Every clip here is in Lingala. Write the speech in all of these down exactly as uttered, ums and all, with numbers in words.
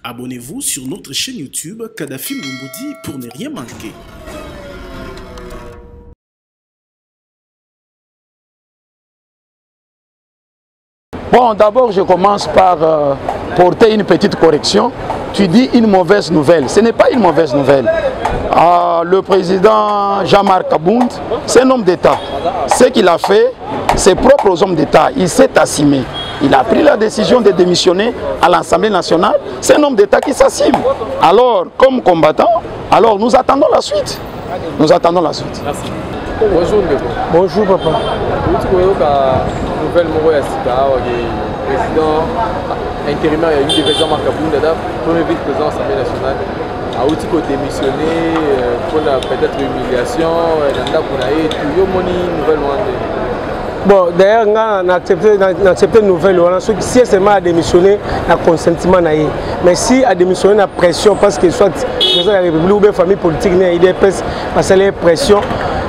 Abonnez-vous sur notre chaîne YouTube Kadhafi Moumoudi pour ne rien manquer. Bon, d'abord, je commence par euh, porter une petite correction. Tu dis une mauvaise nouvelle. Ce n'est pas une mauvaise nouvelle. Euh, le président Jean-Marc Abound, c'est un homme d'État. Ce qu'il a fait, c'est propre aux hommes d'État. Il s'est assumé. Il a pris la décision de démissionner à l'Assemblée nationale. C'est un homme d'État qui s'assume. Alors, comme combattant, alors nous attendons la suite. Nous attendons la suite. Merci. Bonjour, Ndeko. Bonjour, papa. Nouvelle Moro Sika, président intérimaire, il y a eu des Jean-Marc Abound, premier vice-président de l'Assemblée nationale. A aussi démissionné pour peut-être humiliation, nouvelle bon, d'ailleurs, on a accepté une nouvelle. Si elle a démissionné, on a consentement. Mais si elle a démissionné, on a pression parce que soit la République ou la famille politique, il y a des pression.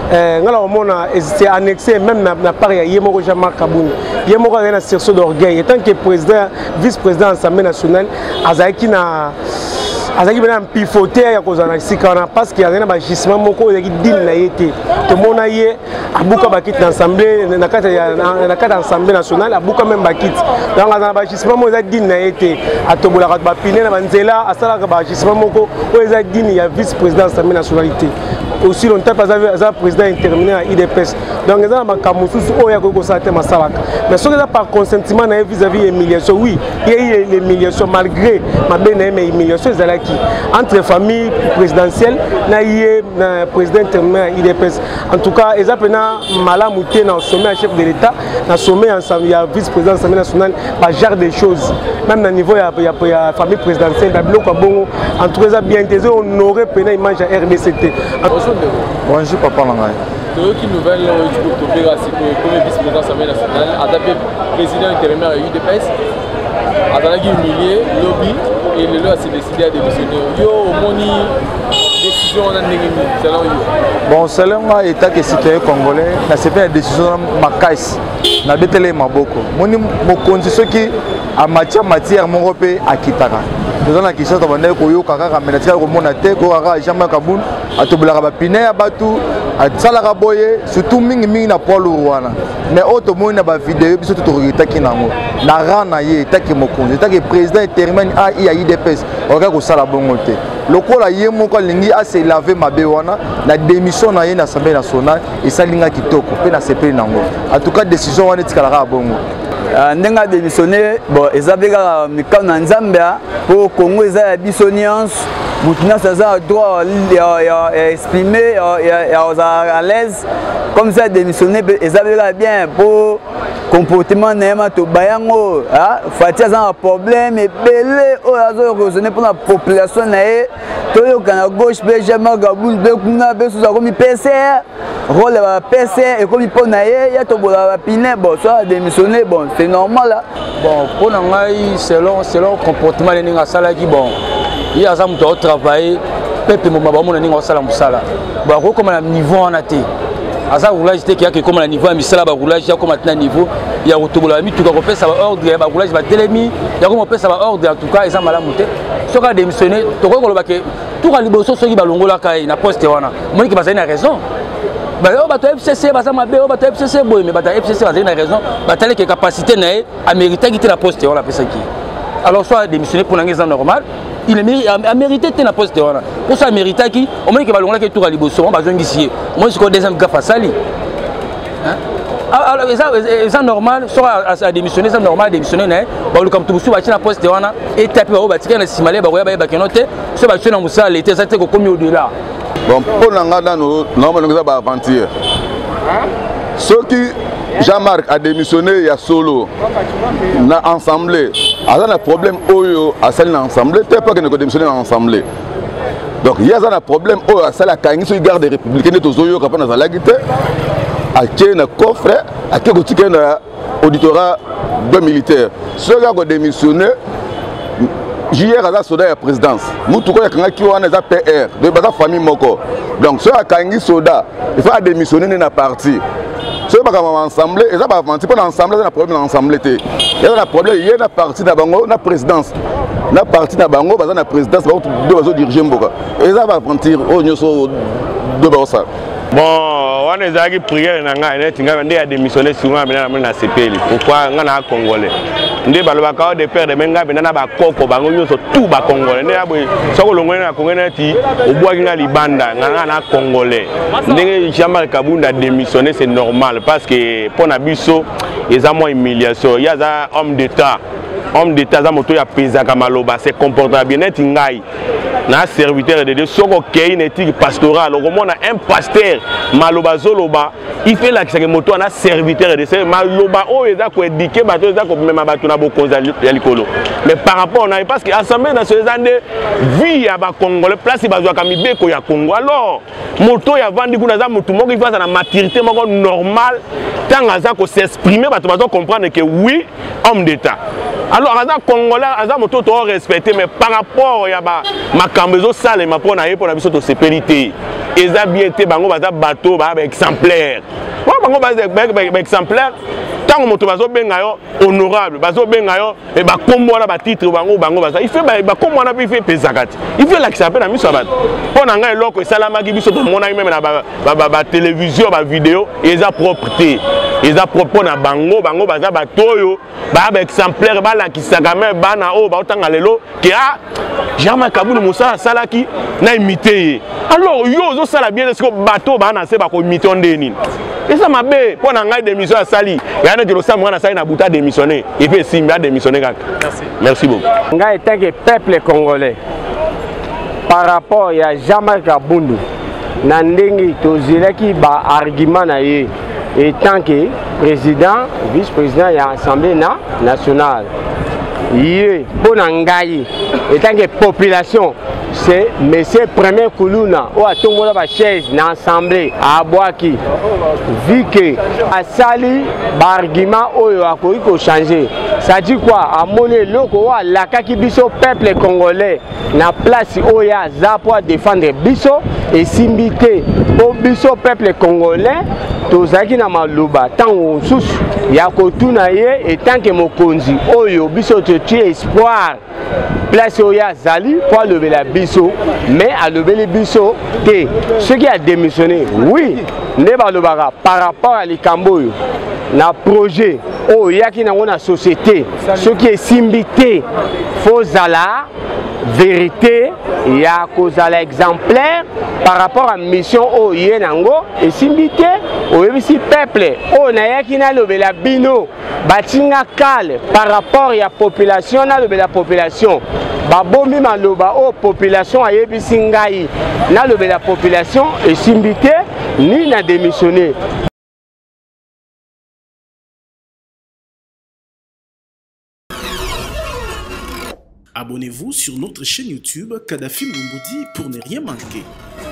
On a hésité à annexer même la part de Jean-Marc Abound. Il y a un sursaut d'orgueil. Et tant que président, vice-président de l'Assemblée nationale, il a azaki bena pivoter ya kozana sikana parce qu'il y a un agissement moko ezaki din na yete to mona ye abuka bakit na assemblée na kata ya na kata assemblée nationale abuka même bakit donc azana agissement moko ezaki din na yete atobola ka ba pine na banzela asala ka agissement moko o ezaki din ya vice président de l'Assemblée nationalité aussi longtemps pas za président intérimaire à I D P S donc ezana makamususu o ya ko sa te masalaka mais ce que par consentement na vis-à-vis humiliation oui il y a eu l'humiliation malgré ma bene mais humiliation entre les familles présidentielles et le président intérimaire I D P S. En tout cas, ils ont malamouté dans le sommet à chef de l'État, dans le sommet il y a vice-président de l'Assemblée nationale, il genre de choses. Même au niveau de la famille présidentielle, en tout cas, bien été honoré pour l'image à R D C T. Bonjour, papa. Quelle nouvelle du premier vice-président de l'Assemblée nationale, adapté président intérimaire à I D P S, adapté humilié, lobby. Et le lot s'est décidé à démissionner. Yo, moni décision on a négligé. Selon yo. Bon, selon moi, l'État qui est citoyen congolais, n'a pas une décision macaisse. N'a pas été maboko. Moni mo condition qui en matière matière mon repé à Kitara. Nous avons la question de demander que yo kaka kamenatia ko monate ko kaka Jean-Marc Abound a tobula ka pine ya batu a tsala boye surtout mingi mingi na polo wana. Mais auto mo na ba vidéo biso to regita kinango. Na rana ye taki mokonzi taki président intérimaire a I D P S oka ko sala bongo te. Lokola ye moko lingi a se laver mabe wana na démission na ye na Assemblée nationale et ça linga kitoko pe na sepeli nango. En tout cas décision wana tikala bongo. Ndenga démissionné bon ezabeka mikao na Nzambia pour Congo eza bisoniance mutina ça droit ya exprimer ya à l'aise comme ça démissionné ezabeka bien pour comportement na to bayango ah fatia za un problème et belé o azo raisonner pour la population na e to yo kana gauche pe Jean-Marc Abound be kuna be sous comme P C R rôle la P C R et comme pour na e ya to bola pine bon ça démissionné bon c'est normal là bon pour ngai selon selon comportement les ninga sala qui bon il y a ça mu to travailler pepe mo ba mo na ninga sala musala ba ko comme na niveau en até asa roulage te ki comme na niveau ya misala ba roulage ya comme na niveau ya rotobola mi tout ka ko pesa ba ordre ba roulage ba telemi ya ko mo pesa ba ordre en tout cas eza malamu te soka démissionner to ko ko ba ke tout ka liboso soki ba longola kai na poste wana moni ki bazali na raison ba o ba to F C C ba za mabe o ba to F C C boy mais ba ta F C C bazali na raison ba tale ke capacité na e a mérité ki te la poste wana pesa ki alors soit démissionner pour l'engagement normal il a mérité de la poste pour ça mérité qui au moins que balonga que tout à liboso on besoin d'ici moi c'est quoi deuxième gaffe à sali alors c'est normal soit à démissionner c'est normal démissionner né ba comme tout sur la poste wana et taper au batika na simalé ba ya ba kenote so ba tuna musala l'été ça te ko comme au delà bon pour l'anga dans nous normalement ça ba aventure ce qui Jean-Marc a démissionné il y a solo na assemblée alors un problème oyo à celle dans assemblée t'es pas que ne démissionner dans assemblée donc il y a un problème oyo à celle à kangi sur garde républicaine to zoyo ka na la guité à qui na coffre à qui ko tiké na auditorat de militaire ce gars a démissionné hier à la soda ya présidence mutu ko ya kanga ki wana za P R de ba famille moko donc ce à kangi soda il faut démissionner na parti soki bakamama ensemble eza bavanti mpo na ensemble eza na problème na ensemble te eza na problème ye na parti na bango na présidence na parti na bango baza na présidence bango do bazodirige mboka eza baaventure oyo nyonso do baosala bon wana ezalaki priere na ngai neti ngai nde ya démissionné sur ngai bena na sepeli pourquoi ngai na congolais nde balobaka o de père de menga bena na bakoko bango nyonso tout bakongolais nde yaboye soki olongoli na kongo neti obwaki ngai libanda ngai ngai na congolais ndenge Jean-Marc Kabunda démissionné c'est normal parce que mpo na biso eza mwa humiliation ye aza homme d'état homme d'état aza moto oyo apesaka maloba se comportera bien neti ngai na serviteur de Dieu soko kei na éthique pastorale okomona un pasteur maloba zoloba il fait la kisake moto na serviteur de Dieu maloba oyo eza ko éduquer bato eza ko mema bato na bokonza ya likolo mais par rapport na parce que assemblée nationale eza nde vie ya ba congolais place bazwaka mibeko ya Congo alors moto ya vandi kuna za moto moko ifasa na maturité moko normal tant aza ko s'exprimer bato bazo comprendre que oui homme d'état alors aza congolais aza moto to respecter mais par rapport ya ba makambo ezo salema mpo na ye mpo na biso tosepeli te eza bien te bango baza bato ba exemplaire wa bango ba exemplaire ntango moto bazobenga yo honorable bazobenga yo e bakombo wana batitre bango bango baza ife bakombo wana mpe ife epesaka te ife elakisa mpe na miso ya bato mpo na ngai eloko esalamaki biso tomonaki meme na batelevizio bavideo eza propre te eza propre na bango bango baza bato oyo baya baexemplaire balakisaka me bana oyo baotanga lelo ke a Jean-Marc Kabunda mosala asalaki na imite ye alors yo ozosala bien esiko bato baya na se bakoimite o nde nini eza mabe mpo na ngai démission asali ya neti losala mwana asali na buta démissionné et puis esimbi adémissionné kaka merci beaucoup ngai tant que peuple congolais par rapport ya Jean-Marc Kabunda na ndenge tozelaki ba argument na ye et tant que président vice-président ya assemblée na nationale ye mpo na ngai et tant que population c'est monsieur premier Kuluna ou à tout monde ba chaise na assemblée à Boaki vu que asali ba argument oyo akoki ko changer ça dit quoi à monnaie loko wa la kaki biso peuple congolais na place oya za pour défendre biso et simbité au biso peuple congolais tozaki na maluba tango susu ya kotuna ye et tant que mokonzi oyo biso te tu espoir place oya zali pour lever la biso mais à lever les biso te ceux qui a démissionné oui ne balobaka par rapport à likambo na projet o yaki na na société ceux qui est simbité faut zala vérité ya kozala exemplaire par rapport à mission o yenango et simbité o yebisi peuple o na yaki na lobela bino batinga kale par rapport ya population na lobela population babombi maloba o population ayebisi ngai na lobela population et simbité ni na démissionné. Abonnez-vous sur notre chaîne YouTube Kadhafi Moumoudi pour ne rien manquer.